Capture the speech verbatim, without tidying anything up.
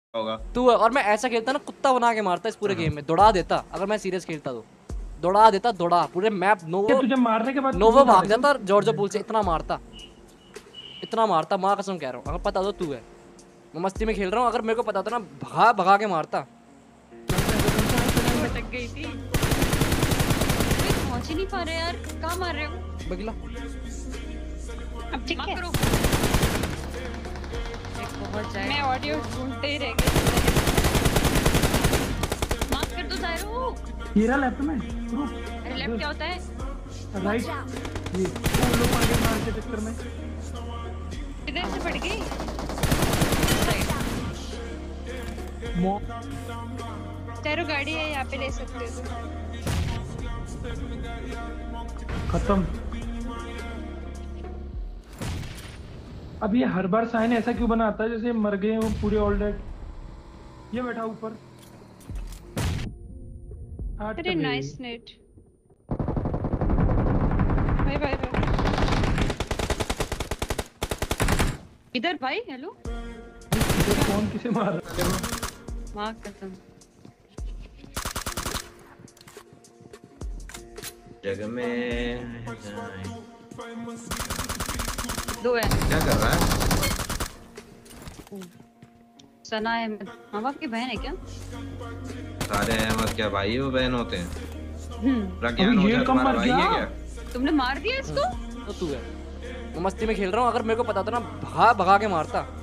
होगा तू है। और मैं ऐसा खेलता ना, कुत्ता बना के मारता इस पूरे गेम में, दौड़ा देता अगर मैं सीरियस खेलता तो। दौड़ा देता, दौड़ा पूरे मैप। नोवो तुझे मारने के बाद नोवो भाग जाता और जॉर्जो पुल से इतना मारता, इतना मारता, माँ कसम कह रहा हूँ। अगर पता तो तू है, मैं मस्ती में खेल रहा हूँ, अगर मेरे को पता था ना, भगा भगा के मारता। भटक गई थी, पहुंच ही नहीं पा रहे यार। कहाँ मार रहे हो बगला? अब ठीक है, पहुंच जाए। मैं ऑडियो ढूंढते ही रह गई। माफ कर दो जायरो। हीरा लेफ्ट में, अरे लेफ्ट क्या होता है? राइट। ये वो लोग आगे मार के चक्कर में इधर से पड़ गई। जायरो गाड़ी है यहाँ पे, ले सकते हो। खत्म। अब ये हर बार साइन ऐसा क्यों बनाता है जैसे मर गए वो पूरे ऑल डेड। ये बैठा ऊपर। अरे nice net. Bye bye bye. इधर भाई, हेलो। कौन किसे मार रहा है? माँ कसम। जग में दो है। क्या कर रहा है? सना अहमद माँ बाप की बहन है क्या? सारे अहमद क्या भाई वो बहन होते हैं? प्रज्ञान ये ओझा कम तुम्हारा मर भाई गया। है क्या? तुमने मार दिया इसको? तो तू है, मैं मस्ती में खेल रहा हूँ, अगर मेरे को पता था ना, भगा भगा के मारता।